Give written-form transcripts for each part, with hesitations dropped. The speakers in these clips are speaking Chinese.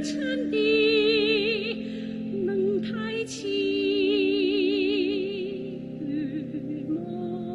沉的能抬起羽毛。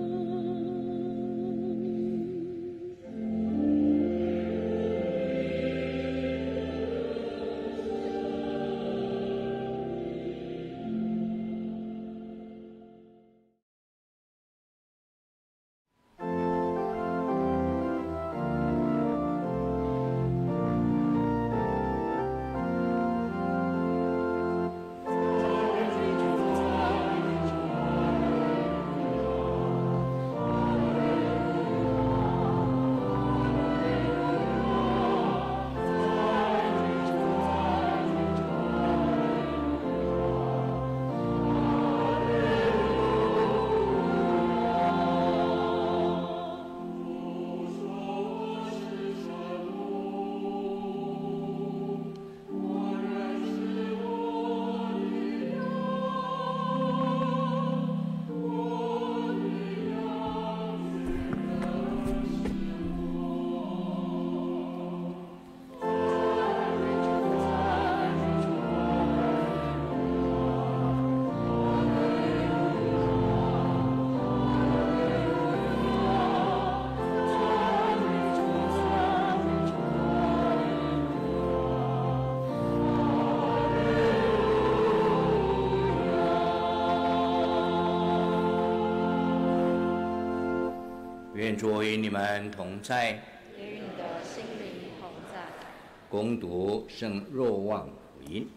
愿主与你们同在， 与你的心灵同在。 恭读圣若望福音。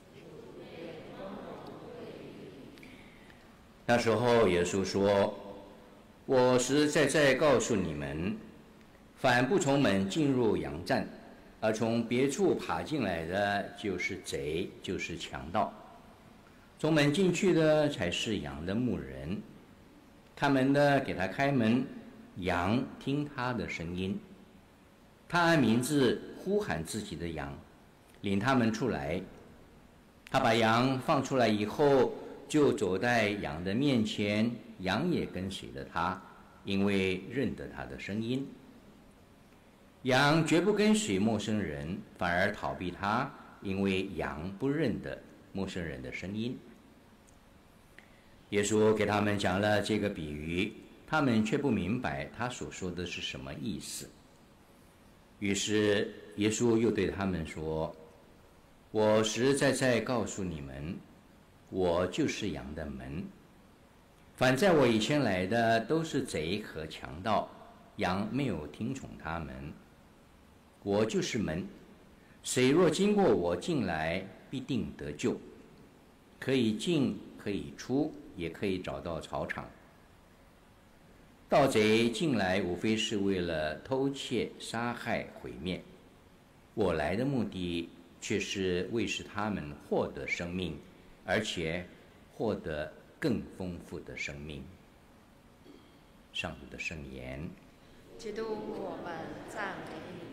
那时候，耶稣说：“我实实在在告诉你们，凡不从门进入羊站，而从别处爬进来的，就是贼，就是强盗。从门进去的才是羊的牧人。看门的给他开门，羊听他的声音。他按名字呼喊自己的羊，领他们出来。他把羊放出来以后，就走在羊的面前，羊也跟随着他，因为认得他的声音。羊绝不跟随陌生人，反而逃避他，因为羊不认得陌生人的声音。”耶稣给他们讲了这个比喻，他们却不明白他所说的是什么意思。于是耶稣又对他们说：“我实实在在告诉你们，我就是羊的门。凡在我以前来的，都是贼和强盗，羊没有听从他们。我就是门，谁若经过我进来，必定得救，可以进，可以出，也可以找到草场。盗贼进来，无非是为了偷窃、杀害、毁灭。我来的目的，却是为使他们获得生命，而且获得更丰富的生命。”上主的圣言。 基督，我们赞美你。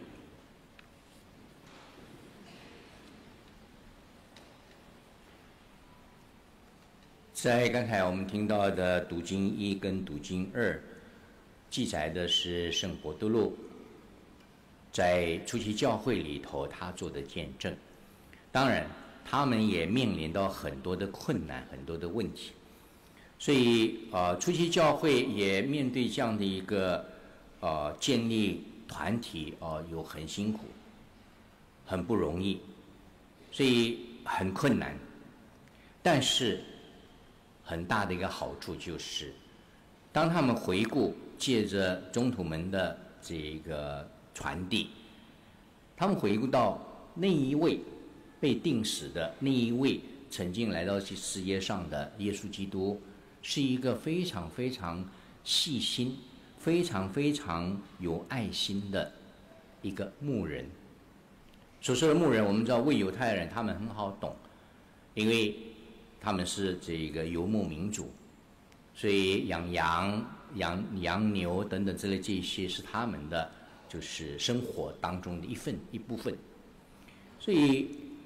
在刚才我们听到的读经1跟读经2，记载的是圣伯多禄在初期教会里头他做的见证。当然，他们也面临到很多的困难，很多的问题。所以初期教会也面对这样的一个建立团体有很辛苦，很不容易，所以很困难。但是很大的一个好处就是，当他们回顾借着宗徒们的这个传递，他们回顾到那一位被钉死的那一位曾经来到世界上的耶稣基督，是一个非常非常细心、非常非常有爱心的一个牧人。所说的牧人，我们知道为犹太人他们很好懂，因为他们是这个游牧民族，所以养羊、养牛等等之类，这些是他们的就是生活当中的一部分，所以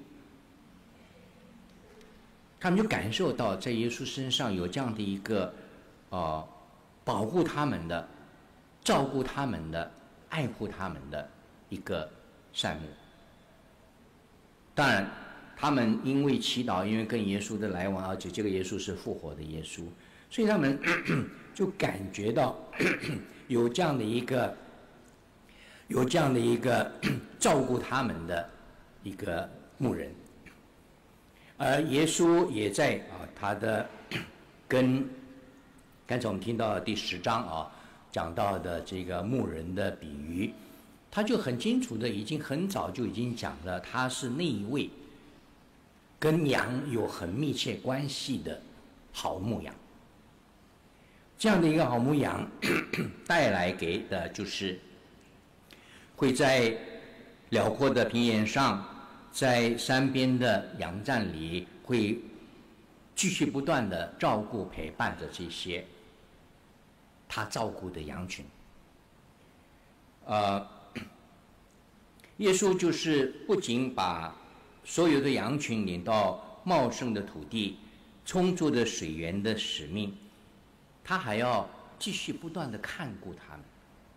他们就感受到在耶稣身上有这样的一个保护他们的、照顾他们的、爱护他们的一个善牧。 当然，他们因为祈祷，因为跟耶稣的来往，而且这个耶稣是复活的耶稣，所以他们就感觉到有这样的一个照顾他们的一个牧人，而耶稣也在他的跟刚才我们听到第10章讲到的这个牧人的比喻，他就很清楚的已经很早就已经讲了，他是那一位跟羊有很密切关系的好牧羊。这样的一个好牧羊带来给的就是会在辽阔的平原上，在山边的羊站里，会继续不断的照顾陪伴着这些他照顾的羊群。耶稣就是不仅把所有的羊群领到茂盛的土地、充足的水源的使命，他还要继续不断的看顾他们。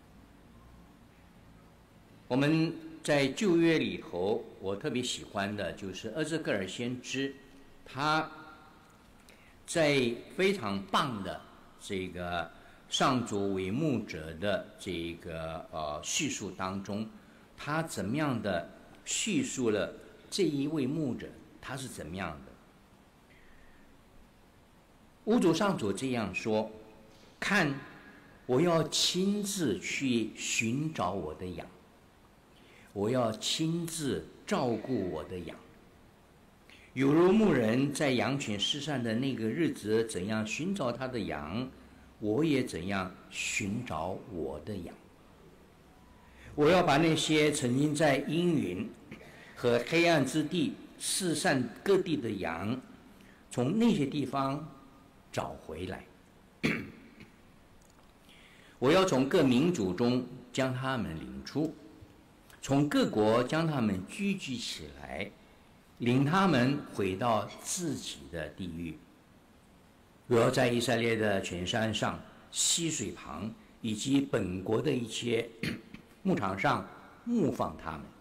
我们在旧约里头，我特别喜欢的就是厄则克尔先知，他在非常棒的这个上主为牧者的这个叙述当中，他怎么样的叙述了这一位牧者他是怎么样的。屋主上主这样说：看，我要亲自去寻找我的羊，我要亲自照顾我的羊，有如牧人在羊群失散的那个日子怎样寻找他的羊，我也怎样寻找我的羊。我要把那些曾经在阴云和黑暗之地四散各地的羊，从那些地方找回来。我要从各民族中将他们领出，从各国将他们聚集起来，领他们回到自己的地域。我要在以色列的全山上、溪水旁以及本国的一些牧场上牧放他们。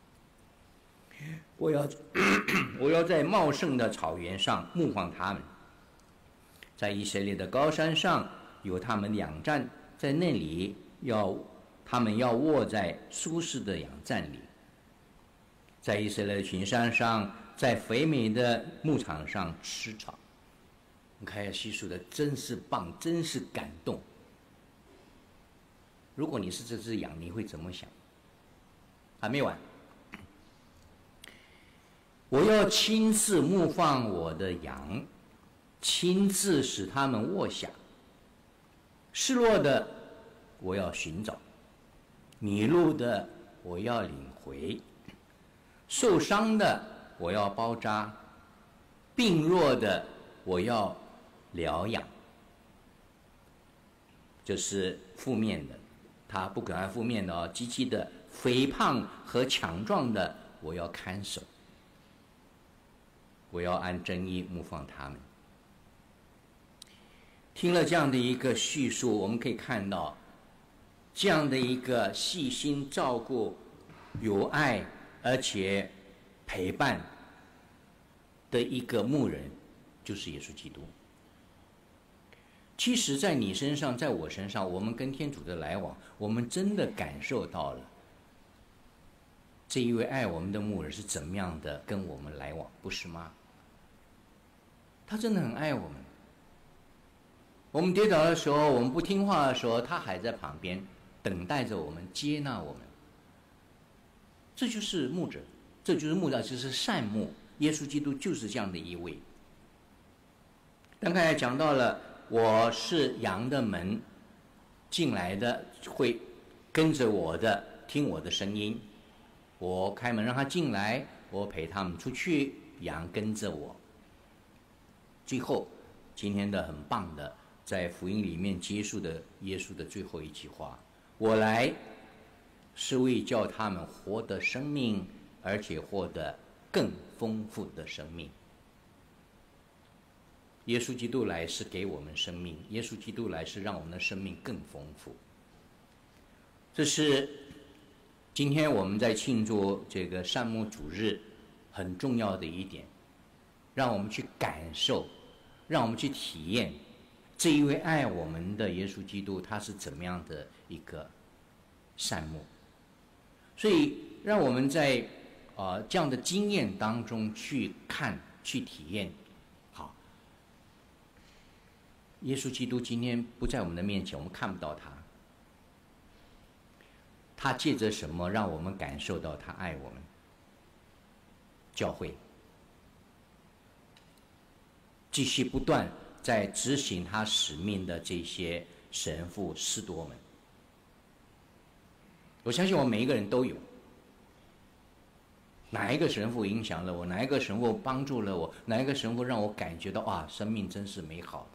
我要在茂盛的草原上牧放他们，在以色列的高山上有他们的养站，在那里他们要卧在舒适的养站里。在以色列的群山上，在肥美的牧场上吃草。你看下叙述的真是棒，真是感动。如果你是这只羊，你会怎么想？还没完。我要亲自牧放我的羊，亲自使他们卧下。失落的我要寻找，迷路的我要领回，受伤的我要包扎，病弱的我要疗养。这是负面的，他不可爱负面的积极的，肥胖和强壮的我要看守，我要按真意牧放他们。听了这样的一个叙述，我们可以看到，这样的一个细心照顾、有爱而且陪伴的一个牧人，就是耶稣基督。其实在你身上，在我身上，我们跟天主的来往，我们真的感受到了这一位爱我们的牧人是怎么样的跟我们来往，不是吗？他真的很爱我们。我们跌倒的时候，我们不听话的时候，他还在旁边等待着我们，接纳我们。这就是牧者，这就是牧者，就是善牧。耶稣基督就是这样的一位。刚才讲到了，我是羊的门，进来的会跟着我的，听我的声音。我开门让他进来，我陪他们出去，羊跟着我。最后，今天的很棒的，在福音里面结束的耶稣的最后一句话：我来是为叫他们活得生命，而且获得更丰富的生命。耶稣基督来是给我们生命，耶稣基督来是让我们的生命更丰富。这是今天我们在庆祝这个善牧主日很重要的一点，让我们去感受，让我们去体验这一位爱我们的耶稣基督他是怎么样的一个善牧。所以让我们在这样的经验当中去看去体验。好，耶稣基督今天不在我们的面前，我们看不到他，他借着什么让我们感受到他爱我们？教会继续不断在执行他使命的这些神父士多们，我相信我们每一个人都有。哪一个神父影响了我？哪一个神父帮助了我？哪一个神父让我感觉到哇，生命真是美好的？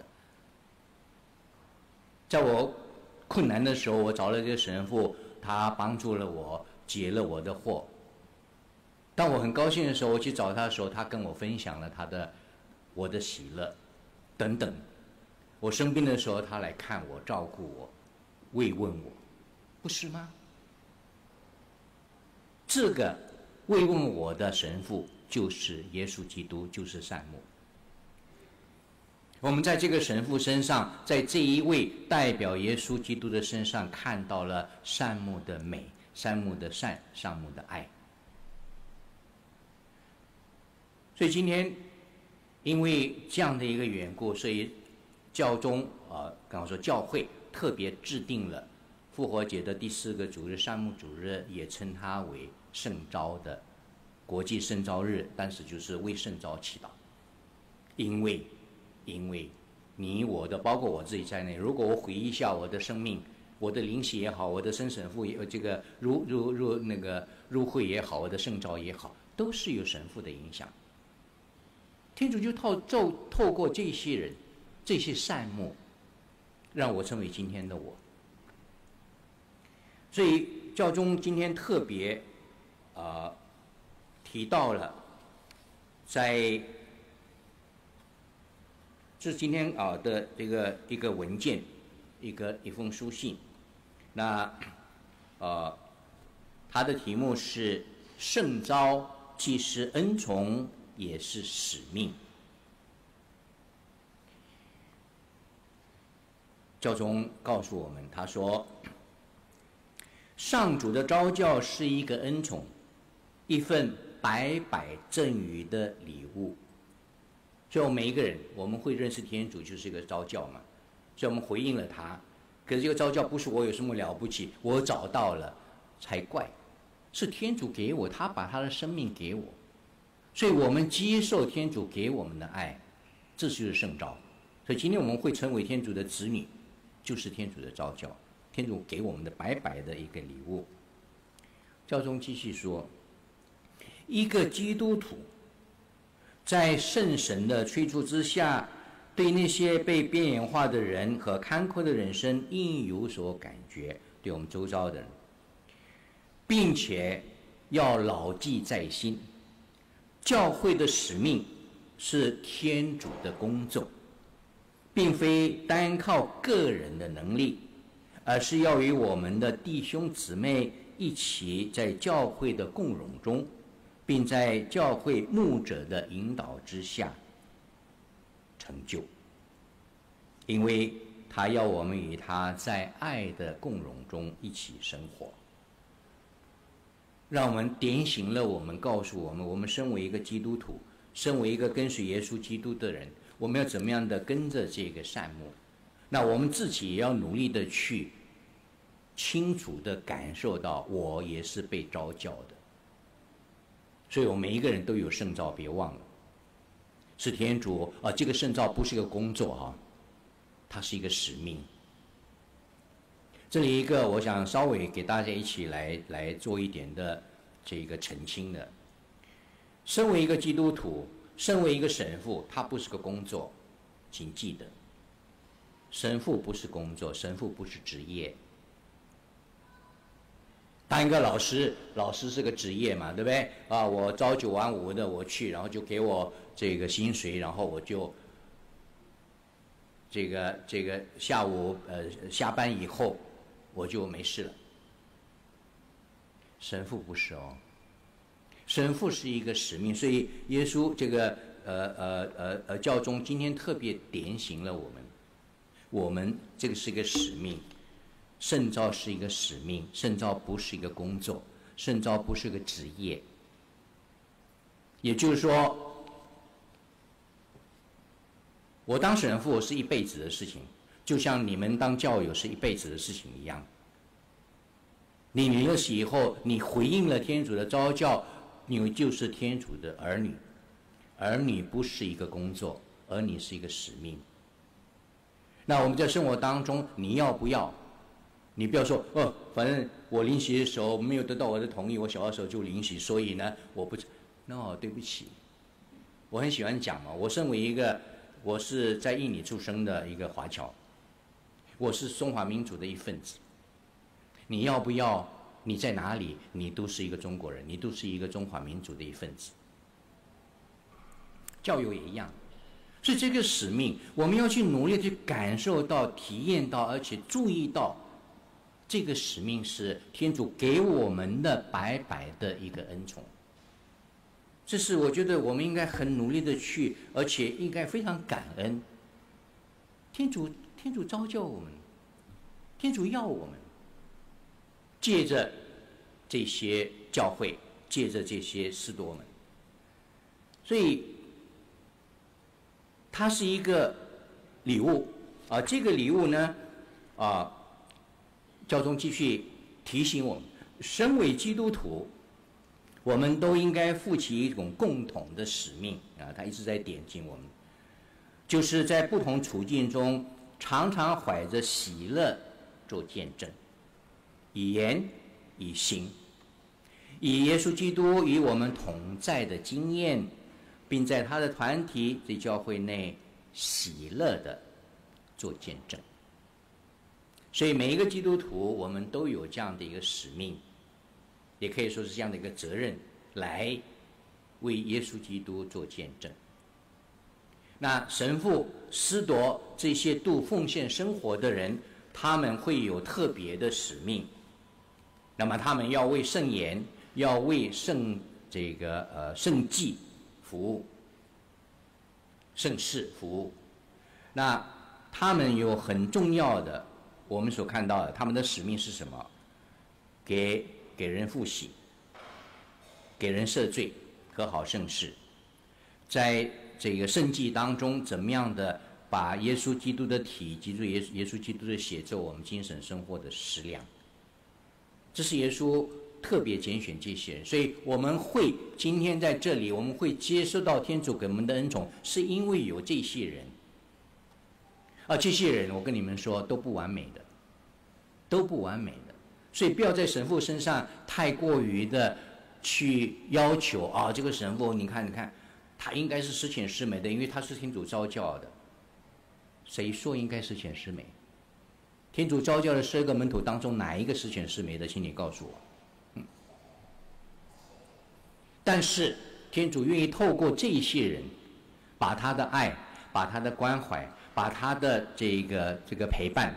在我困难的时候，我找了这个神父，他帮助了我，解了我的惑。当我很高兴的时候，我去找他的时候，他跟我分享了我的喜乐，等等。我生病的时候，他来看我，照顾我，慰问我，不是吗？这个慰问我的神父就是耶稣基督，就是善牧。我们在这个神父身上，在这一位代表耶稣基督的身上，看到了善牧的美，善牧的善，善牧的爱。所以今天因为这样的一个缘故，所以教宗刚刚说教会特别制定了复活节的第4个主日善牧主日，也称它为圣召的国际圣召日，但是就是为圣召祈祷。因为你我的，包括我自己在内，如果我回忆一下我的生命，我的灵洗也好，我的生神父这个入会也好，我的圣召也好，都是有神父的影响。天主就透过这些人，这些善牧，让我成为今天的我。所以教宗今天特别提到了，在这是今天的这个一个文件，一封书信。那它的题目是“圣召既是恩宠，也是使命”。教宗告诉我们，他说：“上主的召教是一个恩宠，一份白白赠予的礼物。”所以我们每一个人，我们会认识天主，就是一个召教嘛。所以我们回应了他。可是这个召教不是我有什么了不起，我找到了才怪，是天主给我，他把他的生命给我。所以我们接受天主给我们的爱，这就是圣召。所以今天我们会成为天主的子女，就是天主的召教，天主给我们的白白的一个礼物。教宗继续说，一个基督徒在圣神的催促之下，对那些被边缘化的人和坎坷的人生应有所感觉，对我们周遭的人，并且要牢记在心，教会的使命是天主的工作，并非单靠个人的能力，而是要与我们的弟兄姊妹一起在教会的共荣中，并在教会牧者的引导之下成就，因为他要我们与他在爱的共荣中一起生活。让我们点醒了我们，告诉我们，我们身为一个基督徒，身为一个跟随耶稣基督的人，我们要怎么样的跟着这个善牧。那我们自己也要努力的去清楚的感受到，我也是被召教的。所以我们每一个人都有圣召，别忘了，是天主这个圣召不是一个工作它是一个使命。这里一个我想稍微给大家一起来做一点的这个澄清的。身为一个基督徒，身为一个神父，他不是个工作，请记得，神父不是工作，神父不是职业。当一个老师是个职业嘛，对不对？我朝9晚5的我去，然后就给我这个薪水，然后我就这个下午下班以后我就没事了。神父不是神父是一个使命，所以耶稣这个教宗今天特别点醒了我们这个是一个使命，圣召是一个使命，圣召不是一个工作，圣召不是个职业。也就是说，我当神父是一辈子的事情，就像你们当教友是一辈子的事情一样。你领了洗以后，你回应了天主的召叫，你就是天主的儿女。儿女不是一个工作，儿女是一个使命。那我们在生活当中，你要不要？你不要说反正我领洗的时候没有得到我的同意，我小的时候就领洗，所以呢，我不。No， 对不起，我很喜欢讲嘛。我身为我是在印尼出生的一个华侨，我是中华民族的一份子。你要不要？你在哪里？你都是一个中国人，你都是一个中华民族的一份子。教友也一样，所以这个使命，我们要去努力去感受到、体验到，而且注意到，这个使命是天主给我们的白白的一个恩宠。这是我觉得我们应该很努力的去，而且应该非常感恩。天主召叫我们，天主要我们，借着这些教会，借着这些士多们，所以它是一个礼物啊。这个礼物呢，教宗继续提醒我们，身为基督徒，我们都应该负起一种共同的使命啊！他一直在点醒我们，就是在不同处境中，常常怀着喜乐做见证，以言以行，以耶稣基督与我们同在的经验，并在他的团体在教会内喜乐的做见证。所以每一个基督徒，我们都有这样的一个使命，也可以说是这样的一个责任，来为耶稣基督做见证。那神父、司铎这些度奉献生活的人，他们会有特别的使命。那么他们要为圣言，要为圣祭服务，圣事服务。那他们有很重要的，我们所看到的，他们的使命是什么？给人复洗，给人赦罪，和好圣事，在这个圣祭当中，怎么样的把耶稣基督的体及住耶稣基督的血做我们精神生活的食粮。这是耶稣特别拣选这些人，所以我们会今天在这里，我们会接受到天主给我们的恩宠，是因为有这些人。这些人我跟你们说都不完美的，都不完美的，所以不要在神父身上太过于的去要求这个神父你看他应该是十全十美的，因为他是天主召教的。谁说应该十全十美？天主召教的12个门徒当中，哪一个十全十美的？请你告诉我。但是天主愿意透过这些人，把他的爱，把他的关怀，把他的这个陪伴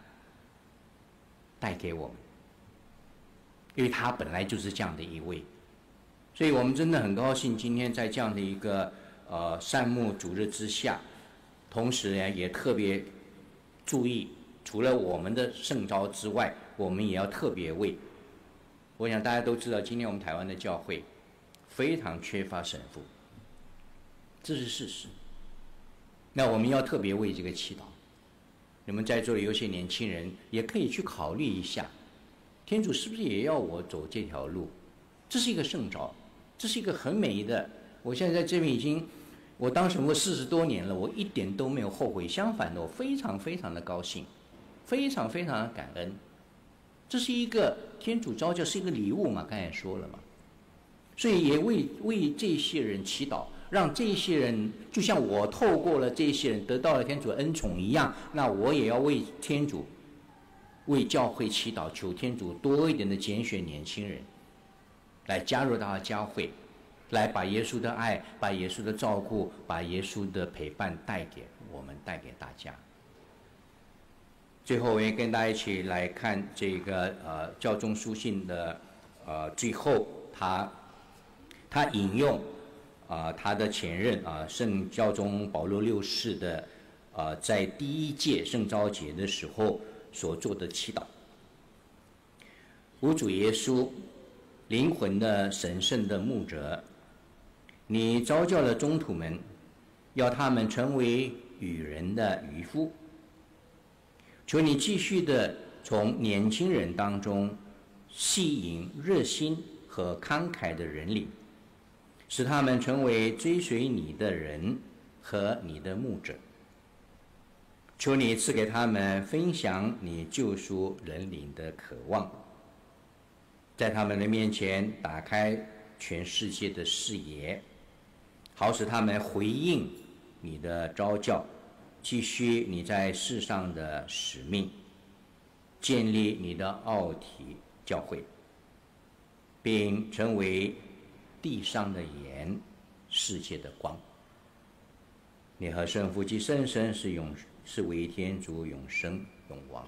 带给我们，因为他本来就是这样的一位。所以我们真的很高兴，今天在这样的一个善牧主日之下，同时呢也特别注意，除了我们的圣召之外，我们也要特别为。我想大家都知道，今天我们台湾的教会非常缺乏神父，这是事实。那我们要特别为这个祈祷。你们在座的有些年轻人也可以去考虑一下，天主是不是也要我走这条路？这是一个圣召，这是一个很美的。我现在在这边我当神父40多年了，我一点都没有后悔，相反的，我非常非常的高兴，非常非常的感恩。这是一个天主召教，是一个礼物嘛，刚才说了嘛。所以也为这些人祈祷，让这些人就像我透过了这些人得到了天主的恩宠一样，那我也要为天主、为教会祈祷，求天主多一点的拣选年轻人来加入到教会，来把耶稣的爱、把耶稣的照顾、把耶稣的陪伴带给我们，带给大家。最后，我也跟大家一起来看这个教宗书信的最后，他他引用他的前任圣教宗保禄六世的在第一届圣召节的时候所做的祈祷。吾主耶稣，灵魂的神圣的牧者，你召叫了宗徒们，要他们成为与人的渔夫。求你继续的从年轻人当中吸引热心和慷慨的人领，使他们成为追随你的人和你的牧者。求你赐给他们分享你救赎人灵的渴望，在他们的面前打开全世界的视野，好使他们回应你的召叫，继续你在世上的使命，建立你的奥体教会，并成为地上的盐，世界的光。你和圣父及圣神是为天主永生永王。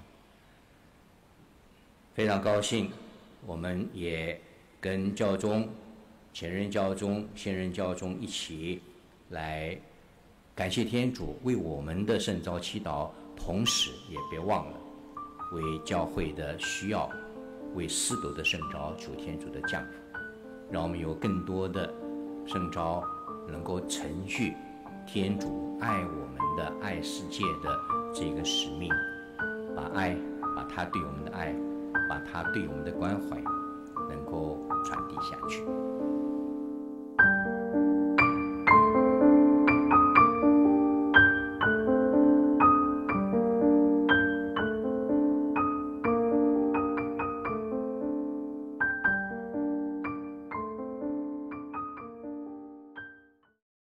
非常高兴，我们也跟教宗、前任教宗、现任教宗一起来感谢天主为我们的圣召祈祷，同时也别忘了为教会的需要，为司铎的圣召求天主的降福，让我们有更多的圣召能够承续天主爱我们的、爱世界的这个使命，把他对我们的爱，把他对我们的关怀能够传递下去。